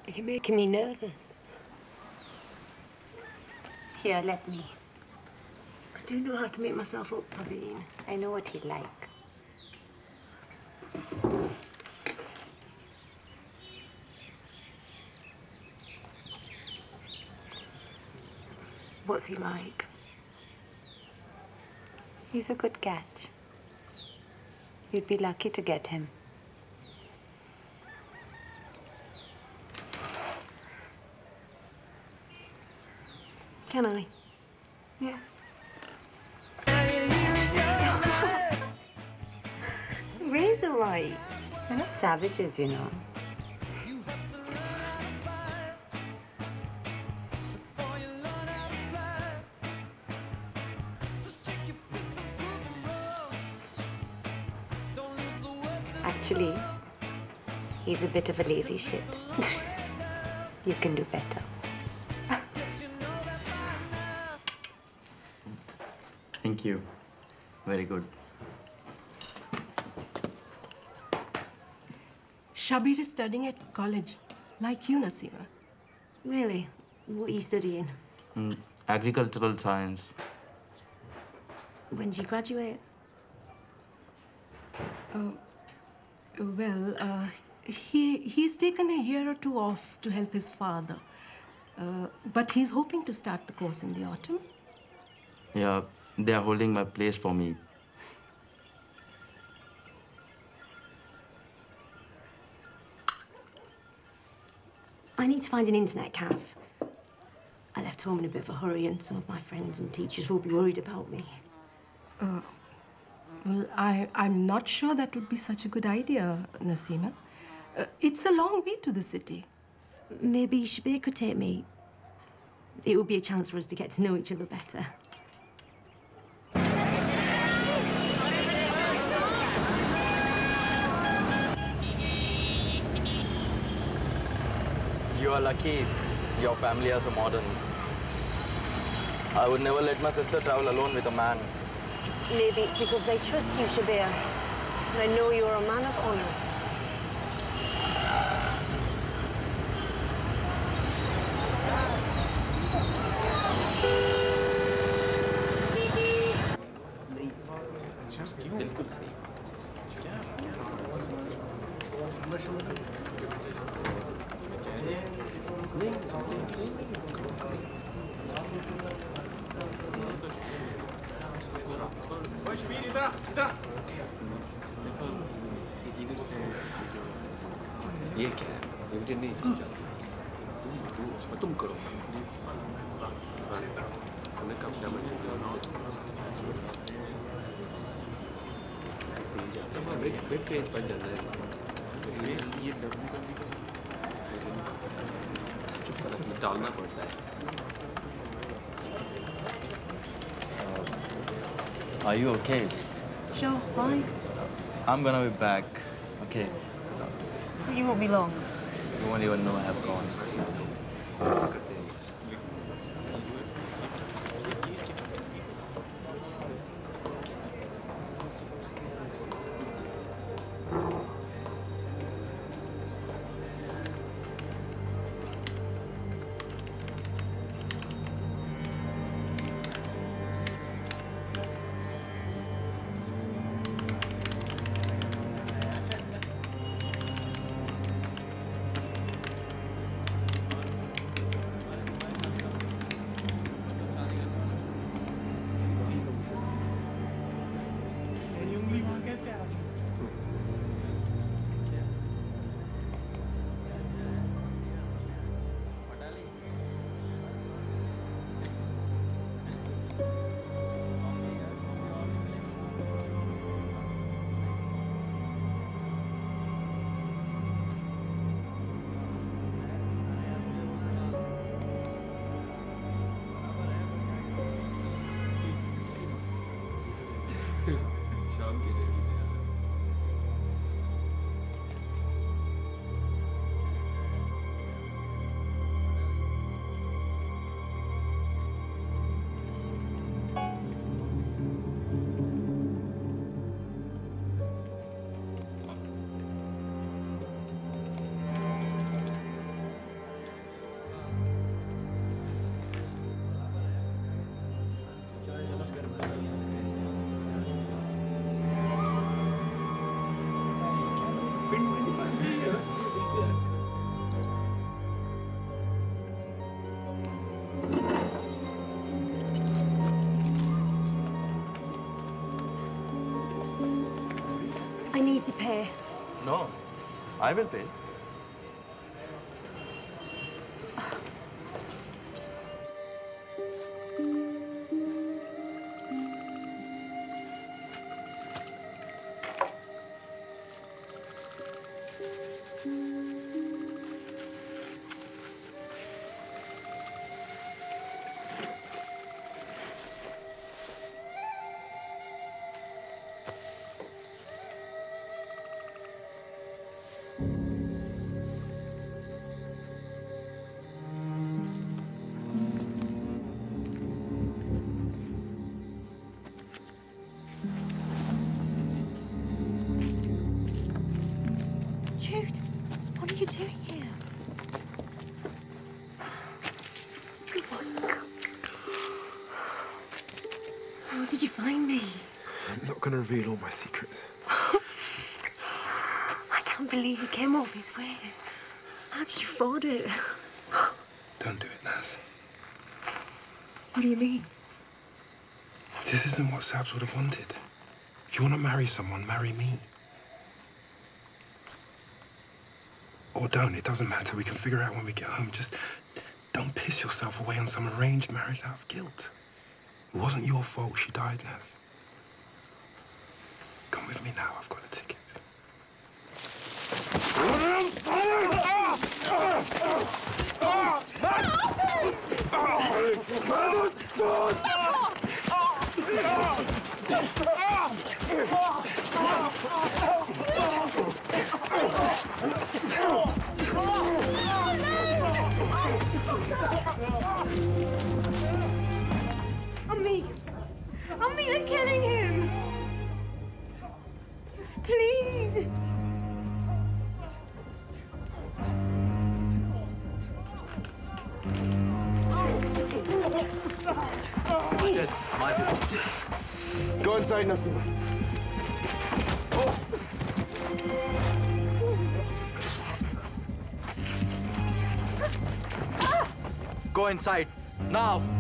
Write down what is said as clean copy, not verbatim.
You're making me nervous. Here, let me. I don't know how to make myself up, Praveen. I know what he'd like. What's he like? He's a good catch. You'd be lucky to get him. Can I? Yeah. Razor light. They're not savages, you know. Actually, he's a bit of a lazy shit. You can do better. Thank you. Very good. Shabir is studying at college, like you, Naseema. Really? What are you studying? Agricultural science. When do you graduate? He's taken a year or two off to help his father. But he's hoping to start the course in the autumn. Yeah, they are holding my place for me. I need to find an internet cafe. I left home in a bit of a hurry and some of my friends and teachers will be worried about me. Well, I'm not sure that would be such a good idea, Naseema. It's a long way to the city. Maybe Shabir could take me. It would be a chance for us to get to know each other better. You are lucky your family are so modern. I would never let my sister travel alone with a man. Maybe it's because they trust you, Shabir. They know you're a man of honor. ये क्या है? ये मुझे नहीं समझ आती। तुम करो। उन्हें कब क्या बनेगा? वेब पेज पर चल रहा है। ये चुप तरह से डालना पड़ता है। Are you okay? Sure, why? I'm gonna be back. Okay. You won't be long. You won't even know I have gone. I need to pay. No, I will pay. Jude, what are you doing here? How did you find me? I'm not going to reveal all my secrets. I can't believe you came all this way. How did you afford it? Don't do it, Naz. What do you mean? This isn't what Sabs would have wanted. If you want to marry someone, marry me. Or don't, it doesn't matter. We can figure out when we get home. Just don't piss yourself away on some arranged marriage out of guilt. It wasn't your fault she died, Naz. Come with me now, I've got a ticket. Ummi, they're killing him! Please! Dead. Go inside, Nasim. Go inside. Now.